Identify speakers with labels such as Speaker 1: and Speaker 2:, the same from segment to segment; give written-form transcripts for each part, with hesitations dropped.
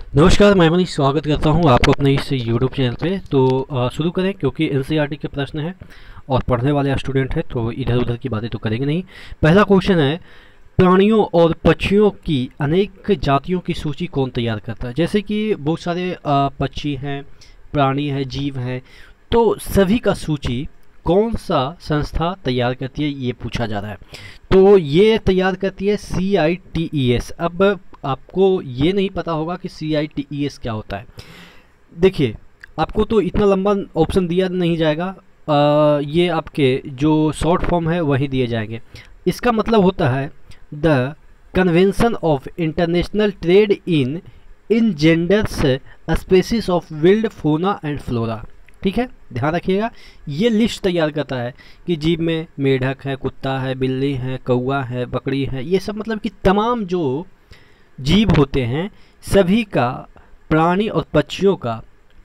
Speaker 1: नमस्कार, मैं मनीष स्वागत करता हूं आपको अपने इस यूट्यूब चैनल पे। तो शुरू करें क्योंकि एनसीईआरटी के प्रश्न हैं और पढ़ने वाले स्टूडेंट हैं तो इधर उधर की बातें तो करेंगे नहीं। पहला क्वेश्चन है, प्राणियों और पक्षियों की अनेक जातियों की सूची कौन तैयार करता है? जैसे कि बहुत सारे पक्षी हैं, प्राणी हैं, जीव हैं, तो सभी का सूची कौन सा संस्था तैयार करती है ये पूछा जा रहा है। तो ये तैयार करती है CITES। अब आपको ये नहीं पता होगा कि CITES क्या होता है। देखिए, आपको तो इतना लंबा ऑप्शन दिया नहीं जाएगा, ये आपके जो शॉर्ट फॉर्म है वही दिए जाएंगे। इसका मतलब होता है the convention of international trade in endangered species of wild fauna and flora. ठीक है, ध्यान रखिएगा। ये लिस्ट तैयार करता है कि जीव में मेढक है, कुत्ता है, बिल्ली है, कौवा है, बकरी है, ये सब मतलब कि तमाम जो जीव होते हैं सभी का, प्राणी और पक्षियों का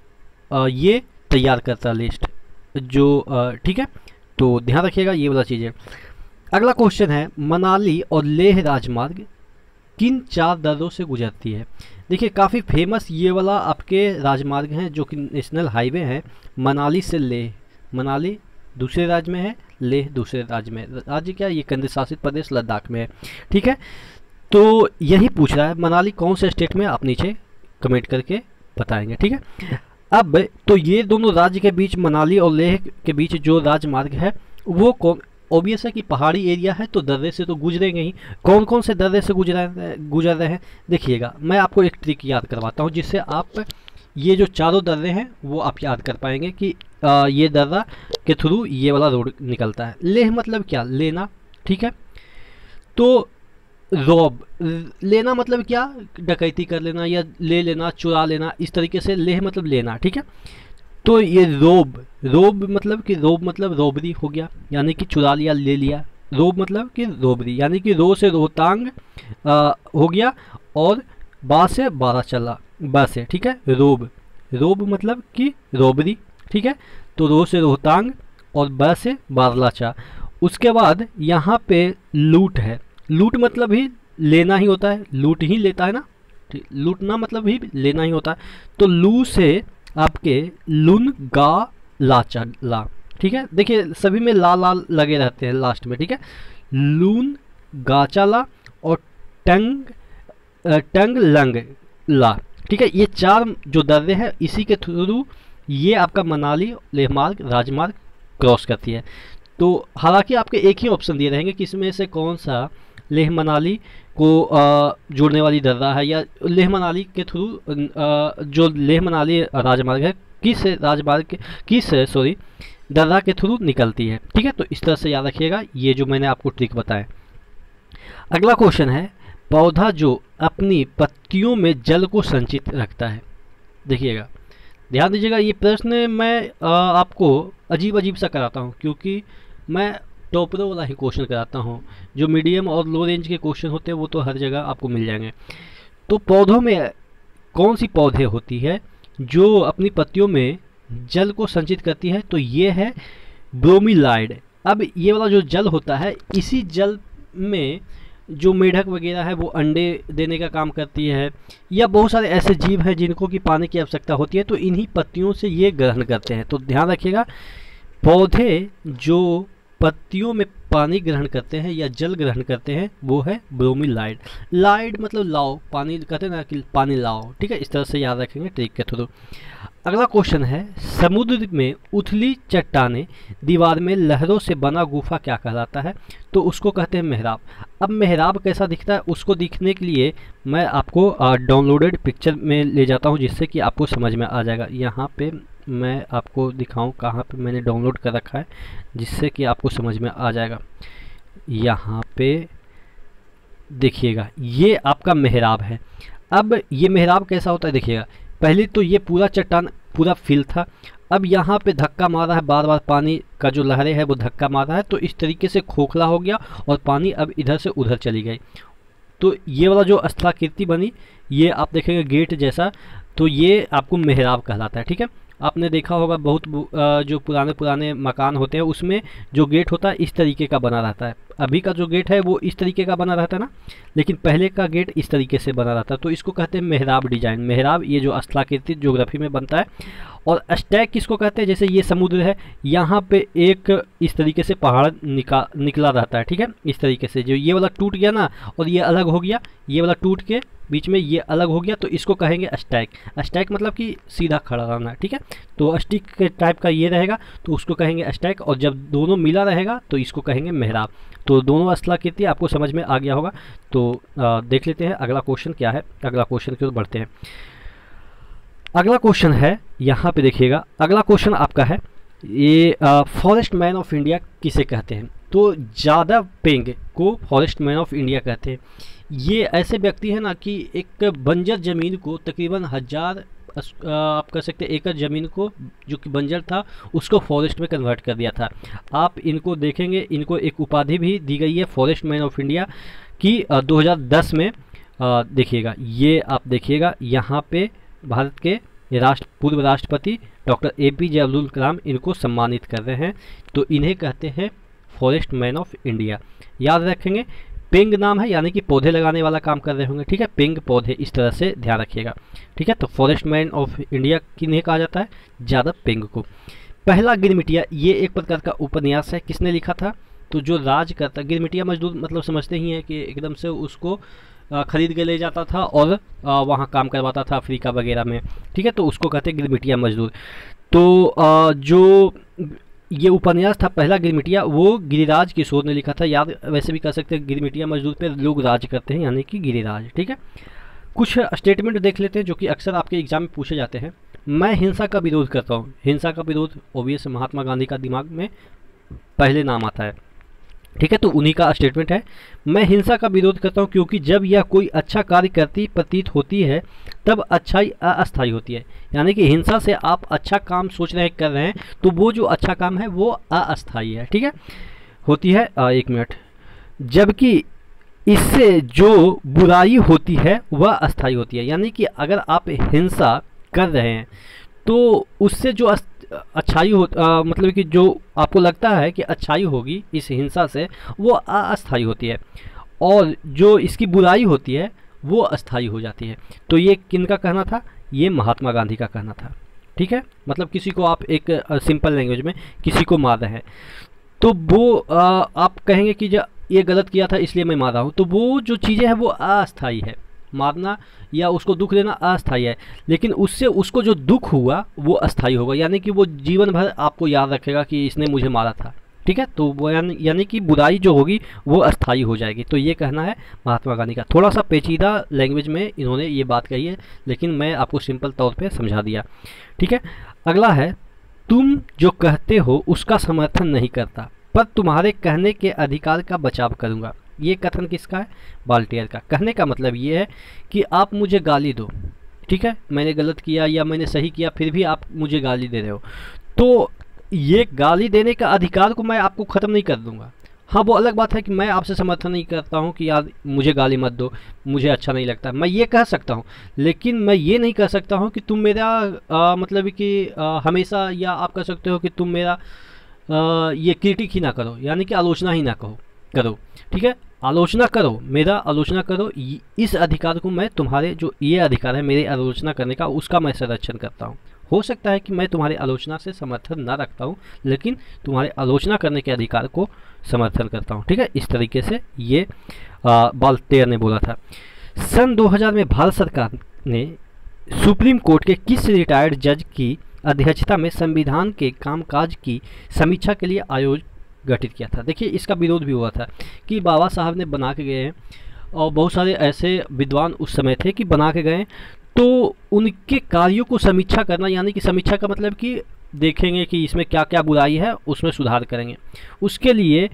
Speaker 1: ये तैयार करता है लिस्ट जो ठीक है, तो ध्यान रखिएगा ये वाला चीज़ है। अगला क्वेश्चन है, मनाली और लेह राजमार्ग किन 4 दर्रों से गुजरती है? देखिए, काफ़ी फेमस ये वाला आपके राजमार्ग हैं जो कि नेशनल हाईवे हैं। मनाली से लेह, मनाली दूसरे राज्य में है, लेह दूसरे राज्य में। राज्य क्या, ये केंद्र शासित प्रदेश लद्दाख में है। ठीक है, तो यही पूछ रहा है मनाली कौन से स्टेट में, आप नीचे कमेंट करके बताएंगे। ठीक है, अब तो ये दोनों राज्य के बीच, मनाली और लेह के बीच जो राजमार्ग है वो कौन, ऑब्वियस है कि पहाड़ी एरिया है तो दर्रे से तो गुजरेंगे ही। कौन कौन से दर्रे से गुजर रहे हैं देखिएगा। मैं आपको एक ट्रिक याद करवाता हूँ जिससे आप ये जो चारों दर्रे हैं वो आप याद कर पाएंगे कि ये दर्रा के थ्रू ये वाला रोड निकलता है। लेह मतलब क्या, लेना। ठीक है, तो रॉब, लेना मतलब क्या, डकैती कर लेना या ले लेना, चुरा लेना, इस तरीके से लेह मतलब लेना। ठीक है, तो ये रोब, रोब मतलब कि रोब मतलब रोबरी हो गया, यानी कि चुरा लिया, ले लिया। रोब मतलब कि रोबरी, यानी कि रो से रोहतांग हो गया और बा से बारह चला, बा से। ठीक है, रोब, रोब मतलब कि रोबरी। ठीक है, तो रो से रोहतांग और ब से बारलाचा। उसके बाद यहाँ पे लूट है। लूट मतलब ही लेना ही होता है, लूट ही लेता है ना, लूटना मतलब ही लेना ही होता है। तो लू से आपके लुन गा लाचा ला। ठीक है, देखिए सभी में ला ला लगे रहते हैं लास्ट में। ठीक है, लून गाचाला और टंग लंग ला। ठीक है, ये 4 जो दर्रे हैं इसी के थ्रू ये आपका मनाली लेह मार्ग राजमार्ग क्रॉस करती है। तो हालांकि आपके एक ही ऑप्शन दिए रहेंगे कि इसमें से कौन सा लेह मनाली को जोड़ने वाली दर्रा है, या लेह मनाली के थ्रू जो लेह मनाली राजमार्ग है किस राजमार्ग किस सॉरी दर्रा के थ्रू निकलती है। ठीक है, तो इस तरह से याद रखिएगा ये जो मैंने आपको ट्रिक बताया। अगला क्वेश्चन है, पौधा जो अपनी पत्तियों में जल को संचित रखता है। देखिएगा, ध्यान दीजिएगा, ये प्रश्न मैं आपको अजीब अजीब सा कराता हूँ क्योंकि मैं टॉपरों वाला ही क्वेश्चन कराता हूँ। जो मीडियम और लो रेंज के क्वेश्चन होते हैं वो तो हर जगह आपको मिल जाएंगे। तो पौधों में कौन सी पौधे होती है जो अपनी पत्तियों में जल को संचित करती है? तो ये है ब्रोमीलाइड। अब ये वाला जो जल होता है, इसी जल में जो मेढक वगैरह है वो अंडे देने का काम करती है, या बहुत सारे ऐसे जीव हैं जिनको कि पानी की आवश्यकता होती है, तो इन्हीं पत्तियों से ये ग्रहण करते हैं। तो ध्यान रखिएगा, पौधे जो पत्तियों में पानी ग्रहण करते हैं या जल ग्रहण करते हैं वो है ब्रोमीलाइड। लाइड मतलब लाओ, पानी कहते हैं ना कि पानी लाओ। ठीक है, इस तरह से याद रखेंगे ट्रिक के थ्रू। अगला क्वेश्चन है, समुद्र में उथली चट्टानें दीवार में लहरों से बना गुफा क्या कहलाता है? तो उसको कहते हैं मेहराब। अब मेहराब कैसा दिखता है उसको दिखने के लिए मैं आपको डाउनलोडेड पिक्चर में ले जाता हूँ जिससे कि आपको समझ में आ जाएगा। यहाँ पे मैं आपको दिखाऊं कहाँ पे मैंने डाउनलोड कर रखा है जिससे कि आपको समझ में आ जाएगा। यहाँ पे देखिएगा, ये आपका मेहराब है। अब ये मेहराब कैसा होता है देखिएगा, पहले तो ये पूरा चट्टान पूरा फिल था, अब यहाँ पे धक्का मारा है, बार बार पानी का जो लहरें है वो धक्का मारा है, तो इस तरीके से खोखला हो गया और पानी अब इधर से उधर चली गई। तो ये वाला जो स्थलाकृति बनी, ये आप देखेंगे गेट जैसा, तो ये आपको मेहराब कहलाता है। ठीक है, आपने देखा होगा बहुत जो पुराने पुराने मकान होते हैं उसमें जो गेट होता है इस तरीके का बना रहता है, अभी का जो गेट है वो इस तरीके का बना रहता है ना, लेकिन पहले का गेट इस तरीके से बना रहता है, तो इसको कहते हैं मेहराब डिजाइन। मेहराब ये जो स्थलाकृति ज्योग्राफी में बनता है। और स्टैक किसको कहते हैं, जैसे ये समुद्र है, यहाँ पे एक इस तरीके से पहाड़ निकला रहता है, ठीक है, इस तरीके से। जो ये वाला टूट गया ना और ये अलग हो गया, ये वाला टूट के बीच में ये अलग हो गया, तो इसको कहेंगे स्टैक। स्टैक मतलब कि सीधा खड़ा रहना, ठीक है। तो स्टिक के टाइप का ये रहेगा तो उसको कहेंगे स्टैक, और जब दोनों मिला रहेगा तो इसको कहेंगे मेहराब। तो दोनों स्थलाकृति आपको समझ में आ गया होगा। तो देख लेते हैं अगला क्वेश्चन क्या है। अगला क्वेश्चन की ओर बढ़ते हैं। अगला क्वेश्चन है, यहाँ पे देखिएगा, अगला क्वेश्चन आपका है ये फॉरेस्ट मैन ऑफ इंडिया किसे कहते हैं। तो ज़्यादा पेंग को फॉरेस्ट मैन ऑफ इंडिया कहते हैं। ये ऐसे व्यक्ति हैं ना कि एक बंजर ज़मीन को तकरीबन 1000 आप कह सकते हैं एकड़ ज़मीन को जो कि बंजर था उसको फॉरेस्ट में कन्वर्ट कर दिया था। आप इनको देखेंगे, इनको एक उपाधि भी दी गई है फॉरेस्ट मैन ऑफ इंडिया की 2010 में। देखिएगा, ये आप देखिएगा यहाँ पे भारत के पूर्व राष्ट्रपति डॉक्टर APJ अब्दुल कलाम इनको सम्मानित कर रहे हैं, तो इन्हें कहते हैं फॉरेस्ट मैन ऑफ इंडिया। याद रखेंगे, पेंग नाम है, यानी कि पौधे लगाने वाला काम कर रहे होंगे, ठीक है, पेंग पौधे, इस तरह से ध्यान रखिएगा, ठीक है। तो फॉरेस्ट मैन ऑफ इंडिया किन्हें कहा जाता है, ज़्यादा पेंग को। पहला गिरमिटिया, ये एक प्रकार का उपन्यास है, किसने लिखा था, तो जो राज करता, गिरमिटिया मजदूर मतलब समझते ही हैं कि एकदम से उसको खरीद के ले जाता था और वहाँ काम करवाता था अफ्रीका वगैरह में, ठीक है, तो उसको कहते हैं गिरमिटिया मजदूर। तो जो ये उपन्यास था पहला गिरमिटिया, वो गिरिराज किशोर ने लिखा था। याद वैसे भी कह सकते हैं गिरमिटिया मजदूर पे लोग राज करते हैं, यानी कि गिरिराज, ठीक है। कुछ स्टेटमेंट देख लेते हैं जो कि अक्सर आपके एग्जाम में पूछे जाते हैं। मैं हिंसा का विरोध करता हूँ। हिंसा का विरोध ऑब्वियस महात्मा गांधी का दिमाग में पहले नाम आता है, ठीक है, तो उन्हीं का स्टेटमेंट है। मैं हिंसा का विरोध करता हूँ क्योंकि जब यह कोई अच्छा कार्य करती प्रतीत होती है तब अच्छाई अस्थायी होती है। यानी कि हिंसा से आप अच्छा काम सोच रहे हैं, कर रहे हैं, तो वो जो अच्छा काम है वो अस्थायी है, ठीक है, होती है। एक मिनट, जबकि इससे जो बुराई होती है वह अस्थायी होती है। यानी कि अगर आप हिंसा कर रहे हैं तो उससे जो अच्छाई हो मतलब कि जो आपको लगता है कि अच्छाई होगी इस हिंसा से, वो अस्थायी होती है, और जो इसकी बुराई होती है वो अस्थायी हो जाती है। तो ये किनका कहना था, ये महात्मा गांधी का कहना था, ठीक है। मतलब किसी को आप एक सिंपल लैंग्वेज में किसी को मार रहे हैं तो वो आप कहेंगे कि जो ये गलत किया था इसलिए मैं मार रहा हूँ, तो वो जो चीज़ें हैं वो अस्थायी है। मारना या उसको दुख देना अस्थायी है, लेकिन उससे उसको जो दुख हुआ वो अस्थायी होगा, यानी कि वो जीवन भर आपको याद रखेगा कि इसने मुझे मारा था, ठीक है। तो वो यानी कि बुराई जो होगी वो अस्थायी हो जाएगी। तो ये कहना है महात्मा गांधी का। थोड़ा सा पेचीदा लैंग्वेज में इन्होंने ये बात कही है, लेकिन मैं आपको सिंपल तौर पे समझा दिया, ठीक है। अगला है, तुम जो कहते हो उसका समर्थन नहीं करता पर तुम्हारे कहने के अधिकार का बचाव करूँगा। ये कथन किसका है, बाल्टियर का। कहने का मतलब ये है कि आप मुझे गाली दो, ठीक है, मैंने गलत किया या मैंने सही किया फिर भी आप मुझे गाली दे रहे हो, तो ये गाली देने का अधिकार को मैं आपको ख़त्म नहीं कर दूंगा। हाँ, वो अलग बात है कि मैं आपसे समर्थन नहीं करता हूँ कि यार मुझे गाली मत दो, मुझे अच्छा नहीं लगता, मैं ये कह सकता हूँ, लेकिन मैं ये नहीं कह सकता हूँ कि तुम मेरा मतलब कि हमेशा, या आप कह सकते हो कि तुम मेरा ये क्रिटिक ही ना करो, यानी कि आलोचना ही ना करो, ठीक है। आलोचना करो, मेरा आलोचना करो, इस अधिकार को मैं, तुम्हारे जो ये अधिकार है मेरे आलोचना करने का, उसका मैं संरक्षण करता हूँ। हो सकता है कि मैं तुम्हारी आलोचना से समर्थन ना रखता हूँ, लेकिन तुम्हारे आलोचना करने के अधिकार को समर्थन करता हूँ, ठीक है। इस तरीके से ये बाल्टियर ने बोला था। सन 2000 में भारत सरकार ने सुप्रीम कोर्ट के किस रिटायर्ड जज की अध्यक्षता में संविधान के कामकाज की समीक्षा के लिए आयोग गठित किया था। देखिए, इसका विरोध भी हुआ था कि बाबा साहब ने बना के गए हैं, और बहुत सारे ऐसे विद्वान उस समय थे कि बना के गए, तो उनके कार्यों को समीक्षा करना, यानी कि समीक्षा का मतलब कि देखेंगे कि इसमें क्या क्या बुराई है, उसमें सुधार करेंगे। उसके लिए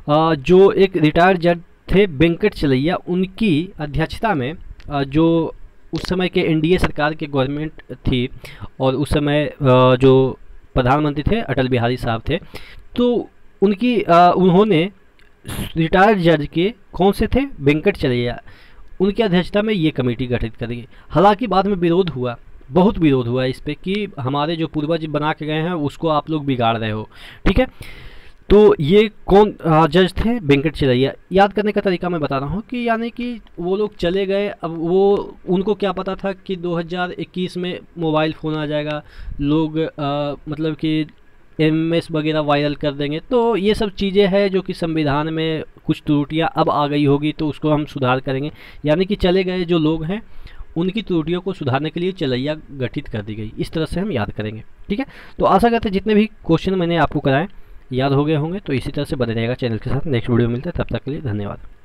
Speaker 1: जो एक रिटायर्ड जज थे वेंकट चलैया, उनकी अध्यक्षता में जो उस समय के एनडीए सरकार के गवर्नमेंट थी, और उस समय जो प्रधानमंत्री थे अटल बिहारी साहब थे, तो उन्होंने रिटायर्ड जज के कौन से थे, वेंकट चलैया, उनकी अध्यक्षता में ये कमेटी गठित करी। हालांकि बाद में विरोध हुआ, बहुत विरोध हुआ इस पे कि हमारे जो पूर्वज बना के गए हैं उसको आप लोग बिगाड़ रहे हो, ठीक है। तो ये कौन जज थे? वेंकट चिरैया। याद करने का तरीका मैं बता रहा हूँ कि यानी कि वो लोग चले गए, अब वो उनको क्या पता था कि 2021 में मोबाइल फ़ोन आ जाएगा, लोग मतलब कि एमएस वगैरह वायरल कर देंगे। तो ये सब चीज़ें हैं जो कि संविधान में कुछ त्रुटियां अब आ गई होगी, तो उसको हम सुधार करेंगे। यानी कि चले गए जो लोग हैं उनकी त्रुटियों को सुधारने के लिए चलैया गठित कर दी गई, इस तरह से हम याद करेंगे। ठीक है, तो आशा करते हैं जितने भी क्वेश्चन मैंने आपको कराए याद हो गए होंगे। तो इसी तरह से बने रहेगा चैनल के साथ। नेक्स्ट वीडियो मिलता है, तब तक के लिए धन्यवाद।